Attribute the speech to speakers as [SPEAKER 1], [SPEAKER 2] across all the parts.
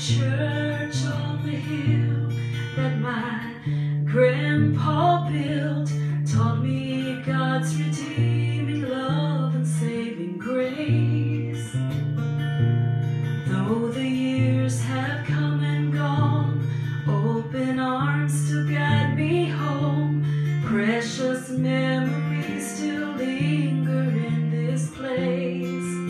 [SPEAKER 1] church on the hill that my grandpa built taught me God's redeeming love and saving grace. Though the years have come and gone, open arms still guide me home. Precious memories still linger in this place.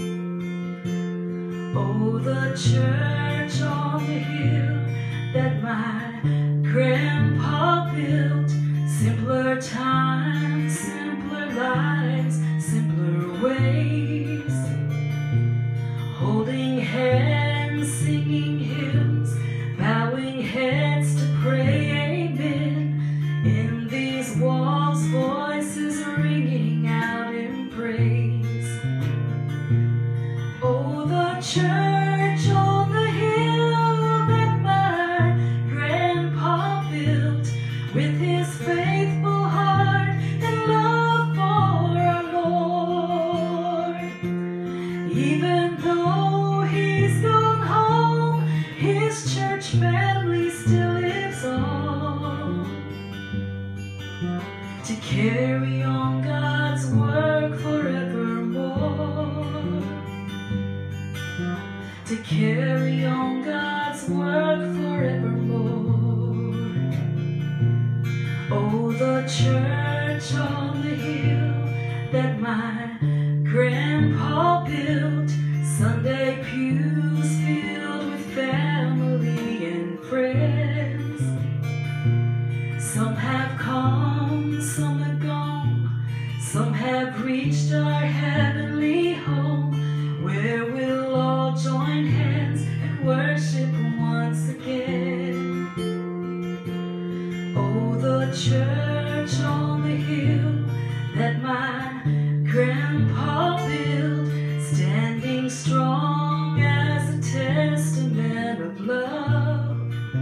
[SPEAKER 1] Oh, the church on the hill that my grandpa built. Simpler times, simpler lives, simpler ways. Holding hands, singing hymns, bowing heads to pray amen. In these walls, voices ringing out in praise. Oh, the church on the hill that my grandpa built, with his faithful heart and love for our Lord. Even though he's gone home, his church family still lives on, to carry on God's work forevermore. To carry on God's work forevermore. Oh, the church on the hill that my grandpa built. Sunday pews filled with family and friends. Some have come, some have gone. Some have reached our heavenly home, where we'll all join hands and worship once again. Oh, the church on the hill that my grandpa built, standing strong as a testament of love.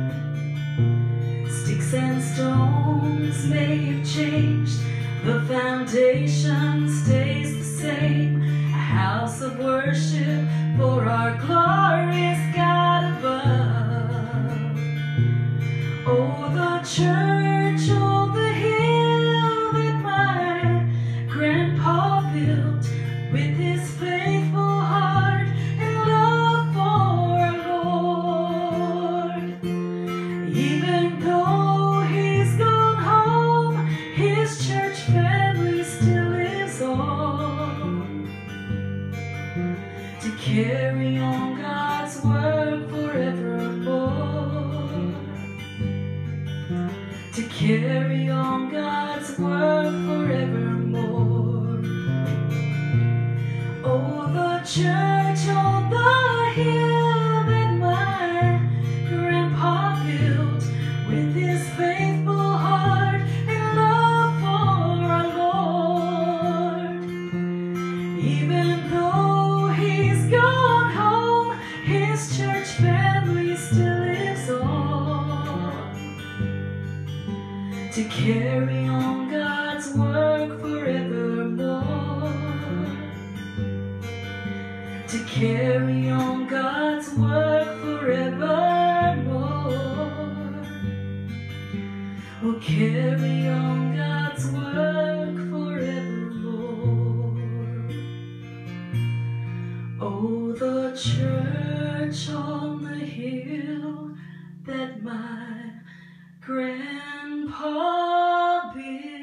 [SPEAKER 1] Sticks and stones may have changed, the foundation stays the same. A house of worship for our glorious God above. Oh, the church on the hill that my grandpa built, with his faithful heart and love for our Lord. Even though he's gone home, his church family still lives on, to carry on God's work forevermore. To carry on God's work forevermore. Oh, the church on the hill that my grandpa built, with his faithful heart and love for our Lord. Even though he's gone home, his church family still lives on, to carry on God's work forevermore. To carry on God's work forevermore. We'll carry on God's work forevermore. Oh, the church on the hill that my grandpa built.